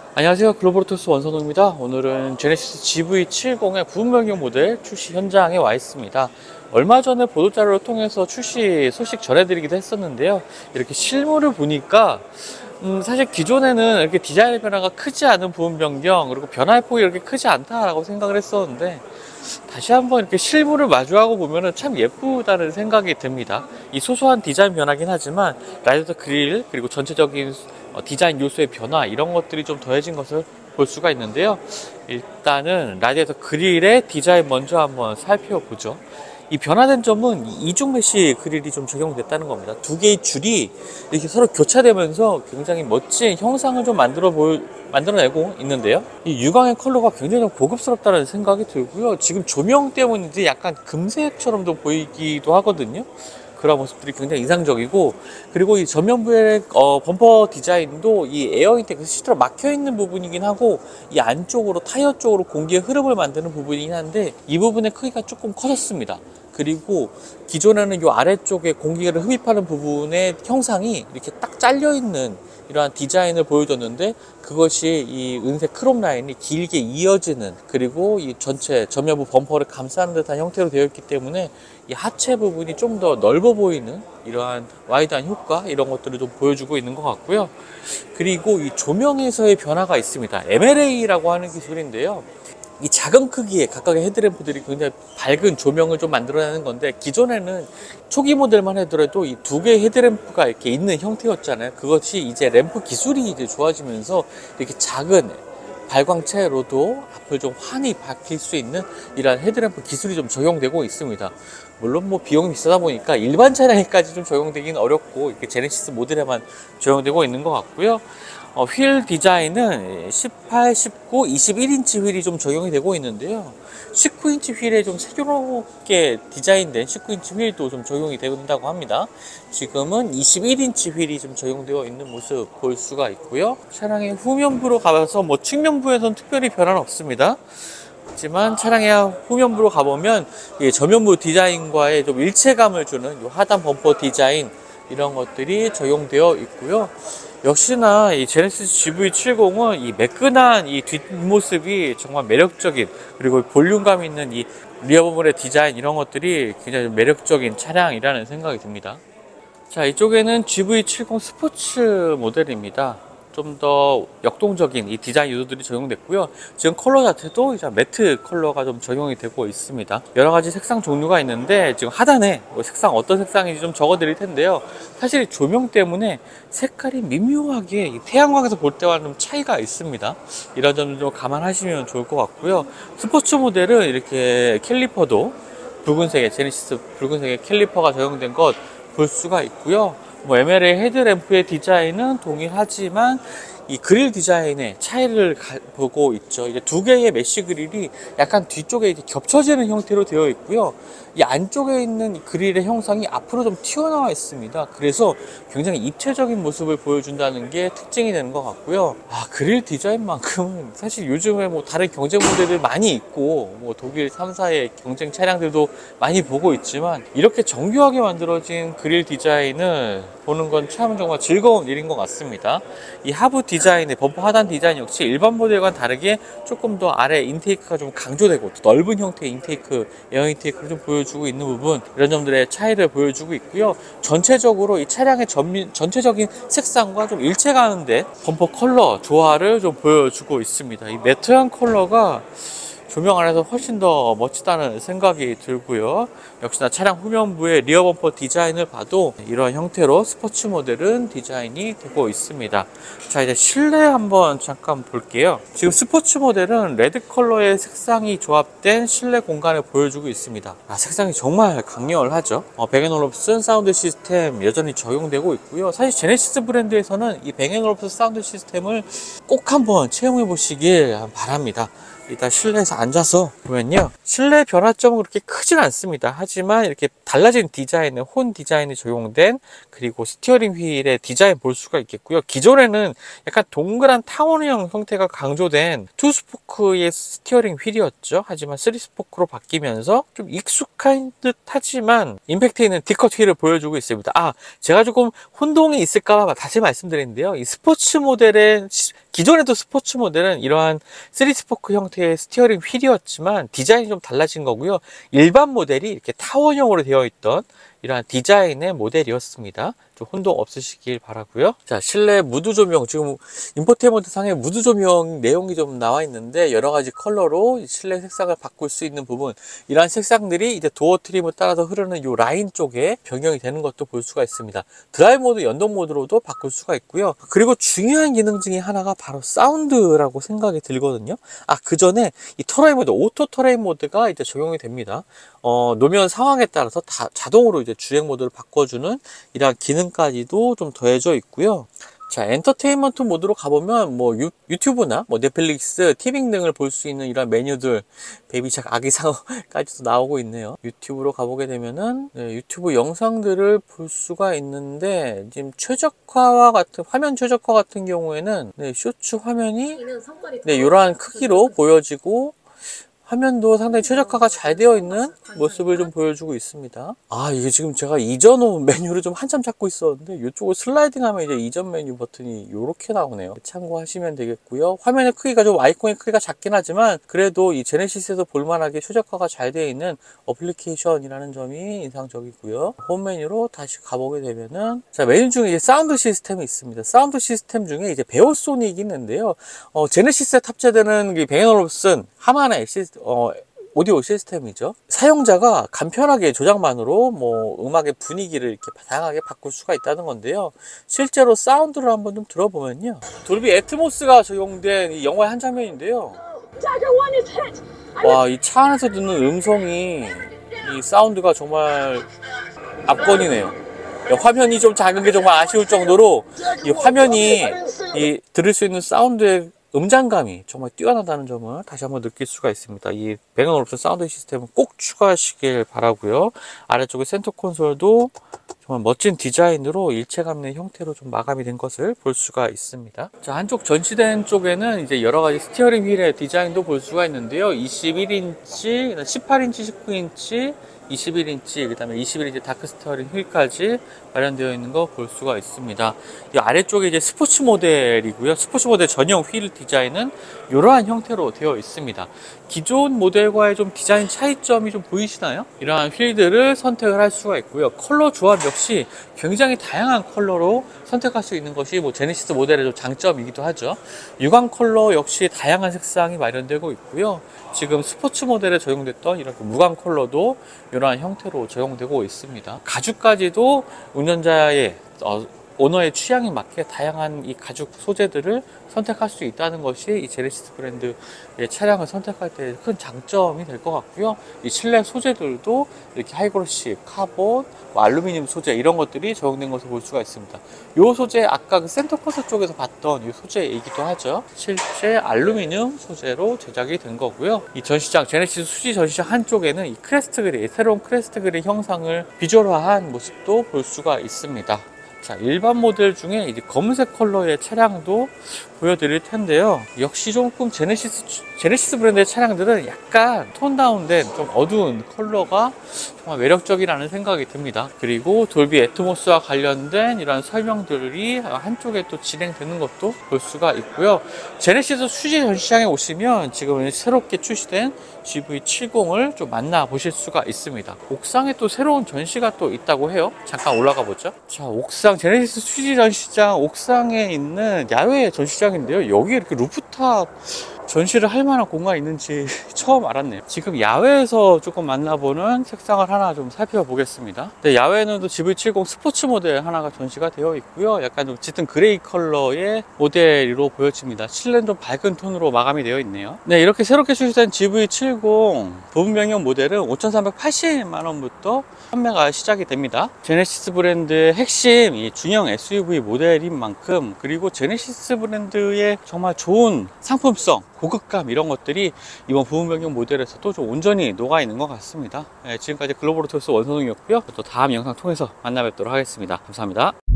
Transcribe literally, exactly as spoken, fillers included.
안녕하세요. 글로벌토스 원선호입니다. 오늘은 제네시스 지브이 칠십의 부분 변경 모델 출시 현장에 와 있습니다. 얼마 전에 보도자료를 통해서 출시 소식 전해드리기도 했었는데요. 이렇게 실물을 보니까 음 사실 기존에는 이렇게 디자인 변화가 크지 않은 부분 변경, 그리고 변화의 폭이 이렇게 크지 않다라고 생각을 했었는데, 다시 한번 이렇게 실물을 마주하고 보면은 참 예쁘다는 생각이 듭니다. 이 소소한 디자인 변화긴 하지만 라이더 그릴, 그리고 전체적인 어, 디자인 요소의 변화, 이런 것들이 좀 더해진 것을 볼 수가 있는데요. 일단은 라디에이터 그릴의 디자인 먼저 한번 살펴보죠. 이 변화된 점은 이중 메쉬 그릴이 좀 적용됐다는 겁니다. 두 개의 줄이 이렇게 서로 교차되면서 굉장히 멋진 형상을 좀 만들어 볼, 만들어내고 있는데요. 이 유광의 컬러가 굉장히 좀 고급스럽다는 생각이 들고요. 지금 조명 때문인지 약간 금색처럼도 보이기도 하거든요. 그런 모습들이 굉장히 인상적이고, 그리고 이 전면부의 어, 범퍼 디자인도 이 에어 인테이크 시트로 막혀 있는 부분이긴 하고, 이 안쪽으로 타이어 쪽으로 공기의 흐름을 만드는 부분이긴 한데, 이 부분의 크기가 조금 커졌습니다. 그리고 기존에는 이 아래쪽에 공기를 흡입하는 부분의 형상이 이렇게 딱 잘려 있는 이러한 디자인을 보여줬는데, 그것이 이 은색 크롬 라인이 길게 이어지는, 그리고 이 전체 전면부 범퍼를 감싸는 듯한 형태로 되어 있기 때문에 이 하체 부분이 좀 더 넓어 보이는 이러한 와이드한 효과, 이런 것들을 좀 보여주고 있는 것 같고요. 그리고 이 조명에서의 변화가 있습니다. 엠엘에이라고 하는 기술인데요. 이 작은 크기의 각각의 헤드램프들이 굉장히 밝은 조명을 좀 만들어내는 건데, 기존에는 초기 모델만 하더라도 이 두 개의 헤드램프가 이렇게 있는 형태였잖아요. 그것이 이제 램프 기술이 이제 좋아지면서 이렇게 작은 발광체로도 앞을 좀 환히 밝힐 수 있는 이러한 헤드램프 기술이 좀 적용되고 있습니다. 물론 뭐 비용이 비싸다 보니까 일반 차량에까지 좀 적용되기는 어렵고, 이렇게 제네시스 모델에만 적용되고 있는 것 같고요. 어, 휠 디자인은 십팔, 십구, 이십일 인치 휠이 좀 적용이 되고 있는데요. 십구 인치 휠에 좀 새롭게 디자인된 십구 인치 휠도 좀 적용이 된다고 합니다. 지금은 이십일 인치 휠이 좀 적용되어 있는 모습 볼 수가 있고요. 차량의 후면부로 가서 뭐 측면부에서는 특별히 변화는 없습니다. 하지만 차량의 후면부로 가보면 이 전면부 디자인과의 좀 일체감을 주는 이 하단 범퍼 디자인, 이런 것들이 적용되어 있고요. 역시나 이 제네시스 지브이 칠십은 이 매끈한 이 뒷모습이 정말 매력적인, 그리고 볼륨감 있는 이 리어 부분의 디자인, 이런 것들이 굉장히 매력적인 차량이라는 생각이 듭니다. 자, 이쪽에는 지브이 칠십 스포츠 모델입니다. 좀 더 역동적인 이 디자인 요소들이 적용됐고요. 지금 컬러 자체도 이제 매트 컬러가 좀 적용이 되고 있습니다. 여러 가지 색상 종류가 있는데, 지금 하단에 뭐 색상 어떤 색상인지 좀 적어 드릴 텐데요. 사실 조명 때문에 색깔이 미묘하게 태양광에서 볼 때와는 좀 차이가 있습니다. 이런 점도 좀 감안하시면 좋을 것 같고요. 스포츠 모델은 이렇게 캘리퍼도 붉은색의, 제네시스 붉은색의 캘리퍼가 적용된 것 볼 수가 있고요. 뭐 엠엘에이 헤드램프의 디자인은 동일하지만 이 그릴 디자인의 차이를 가, 보고 있죠. 이제 두 개의 메쉬 그릴이 약간 뒤쪽에 이렇게 겹쳐지는 형태로 되어 있고요. 이 안쪽에 있는 이 그릴의 형상이 앞으로 좀 튀어나와 있습니다. 그래서 굉장히 입체적인 모습을 보여준다는 게 특징이 되는 것 같고요. 아, 그릴 디자인만큼은 사실 요즘에 뭐 다른 경쟁 모델들 많이 있고, 뭐 독일 삼 사의 경쟁 차량들도 많이 보고 있지만, 이렇게 정교하게 만들어진 그릴 디자인을 보는 건 참 정말 즐거운 일인 것 같습니다. 이 하부 디자인의 범퍼 하단 디자인 역시 일반 모델과는 다르게 조금 더 아래 인테이크가 좀 강조되고, 넓은 형태의 인테이크, 에어 인테이크를 좀 보여주고 있는 부분, 이런 점들의 차이를 보여주고 있고요. 전체적으로 이 차량의 전미, 전체적인 색상과 좀 일체가는데 범퍼 컬러 조화를 좀 보여주고 있습니다. 이 매트한 컬러가 조명 안에서 훨씬 더 멋지다는 생각이 들고요. 역시나 차량 후면부의 리어 범퍼 디자인을 봐도 이런 형태로 스포츠 모델은 디자인이 되고 있습니다. 자, 이제 실내 한번 잠깐 볼게요. 지금 스포츠 모델은 레드 컬러의 색상이 조합된 실내 공간을 보여주고 있습니다. 아, 색상이 정말 강렬하죠. 어, 뱅앤올uf슨 사운드 시스템 여전히 적용되고 있고요. 사실 제네시스 브랜드에서는 이 뱅앤올uf슨 사운드 시스템을 꼭 한번 체험해 보시길 바랍니다. 일단 실내에서 앉아서 보면요, 실내 변화점은 그렇게 크진 않습니다. 하지만 이렇게 달라진 디자인의 혼 디자인이 적용된, 그리고 스티어링 휠의 디자인 볼 수가 있겠고요. 기존에는 약간 동그란 타원형 형태가 강조된 투 스포크의 스티어링 휠이었죠. 하지만 쓰리 스포크로 바뀌면서 좀 익숙한 듯 하지만 임팩트 있는 D컷 휠을 보여주고 있습니다. 아, 제가 조금 혼동이 있을까 봐 다시 말씀드리는데요, 이 스포츠 모델의 기존에도 스포츠 모델은 이러한 쓰리 스포크 형태의 스티어링 휠이었지만 디자인이 좀 달라진 거고요. 일반 모델이 이렇게 타원형으로 되어 있던 이러한 디자인의 모델이었습니다. 좀 혼동 없으시길 바라고요. 자, 실내 무드 조명, 지금 인포테인먼트 상에 무드 조명 내용이 좀 나와 있는데 여러 가지 컬러로 실내 색상을 바꿀 수 있는 부분, 이러한 색상들이 이제 도어 트림을 따라서 흐르는 이 라인 쪽에 변경이 되는 것도 볼 수가 있습니다. 드라이브 모드, 연동 모드로도 바꿀 수가 있고요. 그리고 중요한 기능 중에 하나가 바로 사운드라고 생각이 들거든요. 아, 그 전에 이 터레인 모드, 오토 터레인 모드가 이제 적용이 됩니다. 어, 노면 상황에 따라서 다 자동으로 이제 주행 모드를 바꿔주는 이러한 기능까지도 좀 더해져 있고요. 자, 엔터테인먼트 모드로 가보면 뭐 유, 유튜브나 뭐 넷플릭스, 티빙 등을 볼 수 있는 이런 메뉴들, 베이비샥 아기상어까지도 나오고 있네요. 유튜브로 가보게 되면은 네, 유튜브 영상들을 볼 수가 있는데, 지금 최적화와 같은 화면 최적화 같은 경우에는 네, 쇼츠 화면이 네, 이러한 크기로 보여지고 화면도 상당히 최적화가 잘 되어 있는 모습을 좀 보여주고 있습니다. 아, 이게 지금 제가 이전 메뉴를 좀 한참 찾고 있었는데 이쪽을 슬라이딩 하면 이제 이전 메뉴 버튼이 이렇게 나오네요. 참고하시면 되겠고요. 화면의 크기가 좀 아이콘의 크기가 작긴 하지만 그래도 이 제네시스에서 볼만하게 최적화가 잘 되어 있는 어플리케이션이라는 점이 인상적이고요. 홈 메뉴로 다시 가보게 되면은, 자, 메뉴 중에 이제 사운드 시스템이 있습니다. 사운드 시스템 중에 이제 베어소닉이 있는데요. 어, 제네시스에 탑재되는 이 뱅 앤 올ufsen 하만의 시스템, 어, 오디오 시스템이죠. 사용자가 간편하게 조작만으로 뭐 음악의 분위기를 이렇게 다양하게 바꿀 수가 있다는 건데요. 실제로 사운드를 한번 좀 들어보면요. 돌비 애트모스가 적용된 이 영화의 한 장면인데요. 와, 이 차 안에서 듣는 음성이, 이 사운드가 정말 압권이네요. 화면이 좀 작은 게 정말 아쉬울 정도로 이 화면이 이 들을 수 있는 사운드의 음장감이 정말 뛰어나다는 점을 다시 한번 느낄 수가 있습니다. 이 뱅 앤 올ufsen 사운드 시스템은 꼭 추가하시길 바라고요. 아래쪽에 센터 콘솔도 정말 멋진 디자인으로 일체감 있는 형태로 좀 마감이 된 것을 볼 수가 있습니다. 자, 한쪽 전시된 쪽에는 이제 여러 가지 스티어링 휠의 디자인도 볼 수가 있는데요. 이십일 인치, 십팔 인치, 십구 인치, 이십일 인치, 그 다음에 이십일 인치 다크 스티어링 휠까지 마련되어 있는 거 볼 수가 있습니다. 이 아래쪽에 이제 스포츠 모델이고요. 스포츠 모델 전용 휠 디자인은 이러한 형태로 되어 있습니다. 기존 모델과의 좀 디자인 차이점이 좀 보이시나요? 이러한 휠들을 선택을 할 수가 있고요. 컬러 조합 역시 굉장히 다양한 컬러로 선택할 수 있는 것이 뭐 제네시스 모델의 좀 장점이기도 하죠. 유광 컬러 역시 다양한 색상이 마련되고 있고요. 지금 스포츠 모델에 적용됐던 이렇게 무광 컬러도 이러한 형태로 적용되고 있습니다. 가죽까지도 운전자의 어, 오너의 취향에 맞게 다양한 이 가죽 소재들을 선택할 수 있다는 것이 이 제네시스 브랜드의 차량을 선택할 때 큰 장점이 될 것 같고요. 이 실내 소재들도 이렇게 하이그로시, 카본, 뭐 알루미늄 소재 이런 것들이 적용된 것을 볼 수가 있습니다. 이 소재 아까 그 센터 콘솔 쪽에서 봤던 이 소재이기도 하죠. 실제 알루미늄 소재로 제작이 된 거고요. 이 전시장, 제네시스 수지 전시장 한쪽에는 이 크레스트 그릴, 새로운 크레스트 그릴 형상을 비주얼화한 모습도 볼 수가 있습니다. 자, 일반 모델 중에 이제 검은색 컬러의 차량도 보여드릴 텐데요. 역시 조금 제네시스, 제네시스 브랜드의 차량들은 약간 톤 다운된 좀 어두운 컬러가 정말 매력적이라는 생각이 듭니다. 그리고 돌비 애트모스와 관련된 이런 설명들이 한쪽에 또 진행되는 것도 볼 수가 있고요. 제네시스 수지 전시장에 오시면 지금 새롭게 출시된 지 브이 칠십을 좀 만나보실 수가 있습니다. 옥상에 또 새로운 전시가 또 있다고 해요. 잠깐 올라가 보죠. 자, 옥상, 제네시스 수지 전시장 옥상에 있는 야외 전시장인데요. 여기 이렇게 루프탑 전시를 할 만한 공간이 있는지 처음 알았네요. 지금 야외에서 조금 만나보는 색상을 하나 좀 살펴보겠습니다. 네, 야외에는 또 지 브이 칠십 스포츠 모델 하나가 전시가 되어 있고요. 약간 좀 짙은 그레이 컬러의 모델로 보여집니다. 실내는 좀 밝은 톤으로 마감이 되어 있네요. 네, 이렇게 새롭게 출시된 지 브이 칠십 부분 변경 모델은 오천삼백팔십만 원부터 판매가 시작이 됩니다. 제네시스 브랜드의 핵심 이 중형 에스 유 브이 모델인 만큼, 그리고 제네시스 브랜드의 정말 좋은 상품성, 고급감 이런 것들이 이번 부분 변경 모델에서도 좀 온전히 녹아 있는 것 같습니다. 네, 지금까지 글로벌 오토스 원선웅이었고요. 또 다음 영상 통해서 만나 뵙도록 하겠습니다. 감사합니다.